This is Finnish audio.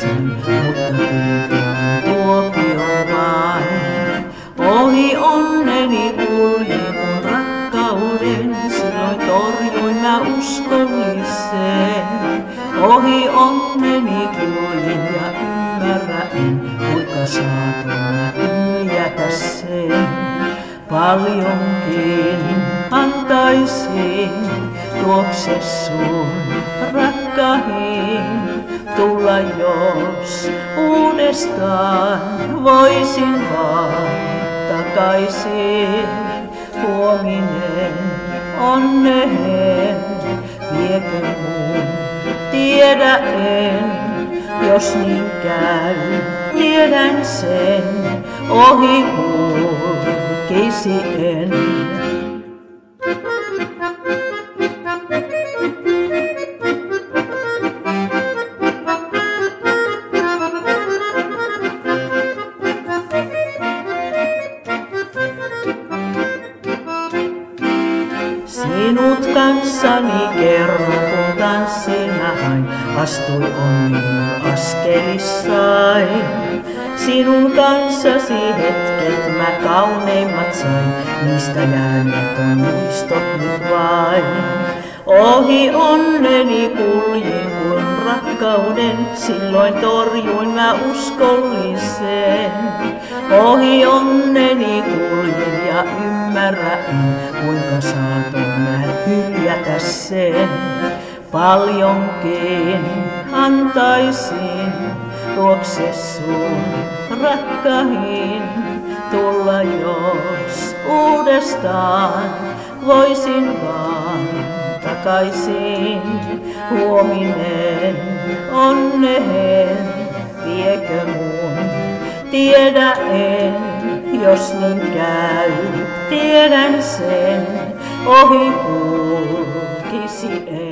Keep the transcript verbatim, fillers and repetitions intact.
sain, mutta kuitenkin tuokion vain. Ohi onneni kulji mun rakkauden, silloin torjuin mä uskolliseen. Ohi onneni kuljin ja ymmärrän, kuinka saatoin hyljätä sen. Paljonkin antaisin luokse sun rakkahin tulla, jos uudestaan voisin vaan takaisin. Huominen onneen viekö mun, tiedä en, jos niin käy, tiedän sen, ohi kulkisi en. Sinut kanssani kerran kun tanssin mä hain, astui onni mun askelissain. Sinun kanssasi hetket mä kauneimmat sain, niistä jääneet on muistot nyt vain. Ohi onneni kuljin kuin rakkauden, silloin torjuin mä uskollisen. Ohi onneni kuljin ja ymmärrän, kuinka saatoin mä hyljätä sen. Paljonkin antaisin luokse sun rakkahin tulla, jos uudestaan voisin vaan takaisin. Huominen onneen viekö mun, tiedä en, jos niin käy, tiedän sen, ohi kulkisi en.